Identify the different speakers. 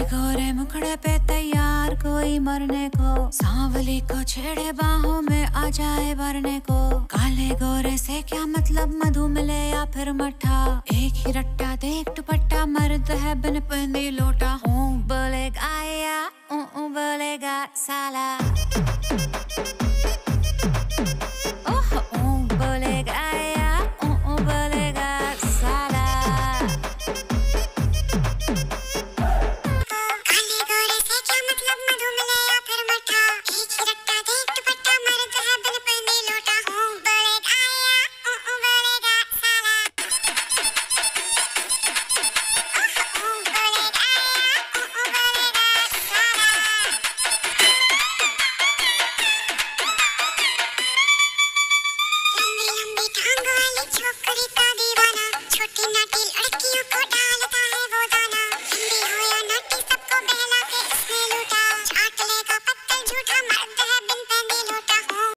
Speaker 1: गोरे मुखड़े पे तैयार कोई मरने को, सांवली को छेड़े बाहों में आ जाए भरने को। काले गोरे से क्या मतलब, मधु मिले या फिर मठा, एक ही रट्टा देख दुपट्टा, मर्द है बिन पहने लोटा। बोलेगा या बोलेगा साला, बोलेगा या बोलेगा साला। काले गोरे से क्या मतलब, मधु मिले या फिर मठा, एक ही रट्टा देख दुपट्टा, मर्द है बिन पहने लोटा। बोलेगा या बोलेगा साला, बोलेगा या बोलेगा साला। लंबी लंबी टांग वाली छोकरी का दीवाना, छोटी नाटी लड़कियों को डालता है वो दाना। लंबी हो या नाटी सबको बहला के इसने लूटा, चाट लेगा पत्तल झूठा, मर्द है बिन